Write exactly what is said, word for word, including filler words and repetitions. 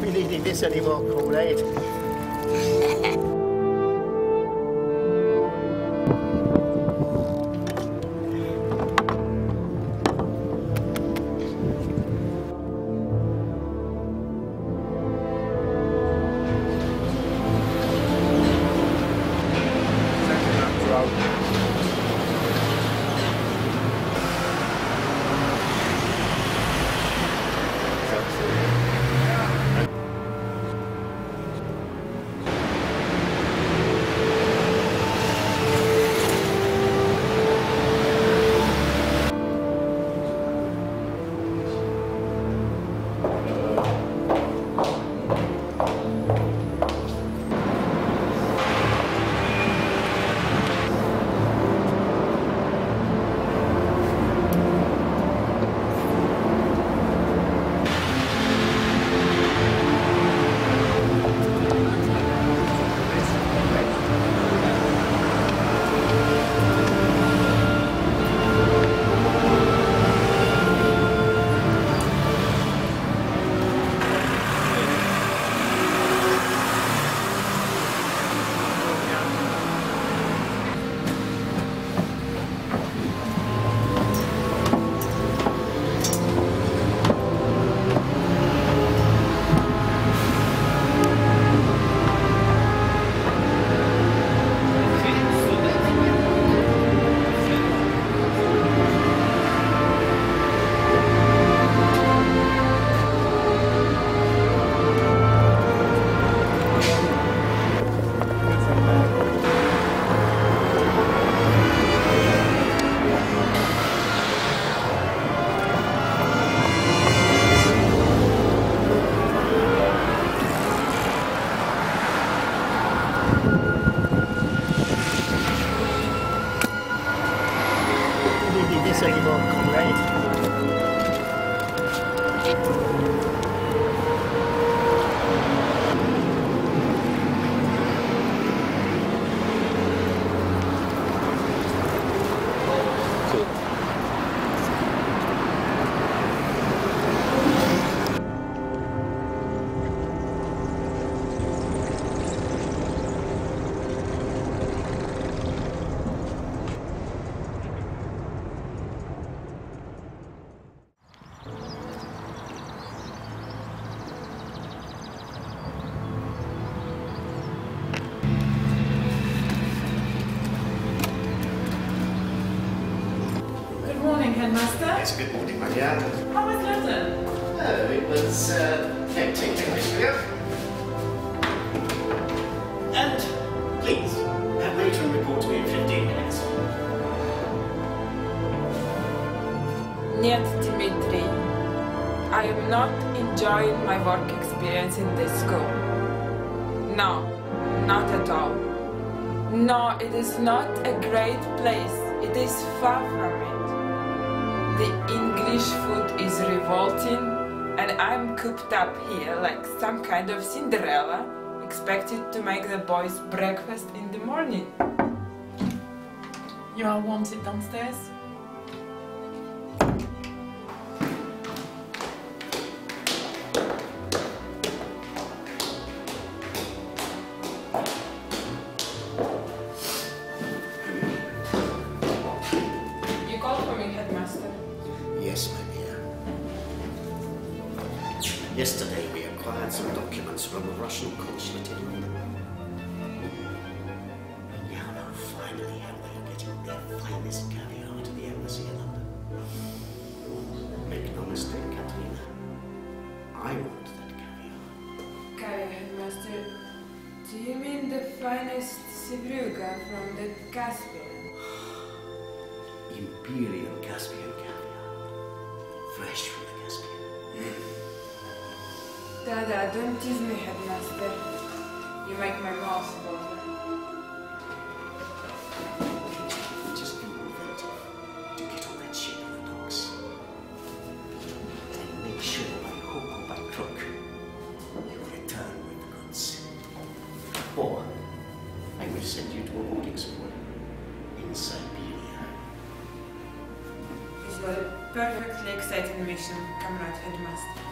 be needing this anymore, Kool-Aid. This anymore, Kool-Aid. Good morning, Headmaster. Yes, good morning, Caviar. How was London? Oh, it was uh, hectic, Caviar. And please, have matron report to me in fifteen minutes. Niet, Dimitri. I am not enjoying my work experience in this school. No, not at all. No, it is not a great place. It is far from it. The English food is revolting, and I'm cooped up here like some kind of Cinderella, expected to make the boys breakfast in the morning. You are wanted downstairs. You called for me, Headmaster. Yes, my dear. Yesterday we acquired some documents from the Russian consulate in London. We now know finally how they are getting their finest caviar to the embassy in London. Make no mistake, Katerina. I want that caviar. Caviar, Headmaster. Do you mean the finest Sivruga from the Caspian? Imperial Caspian caviar. Fresh from the Caspian. Dada, don't tease me, Headmaster. You make my mouth water. Just be inventive to get on that ship in the docks. And make sure by hook or by crook you return with the goods. Or I will send you to a boarding school in Siberia. It was a perfectly exciting mission, Comrade Headmaster.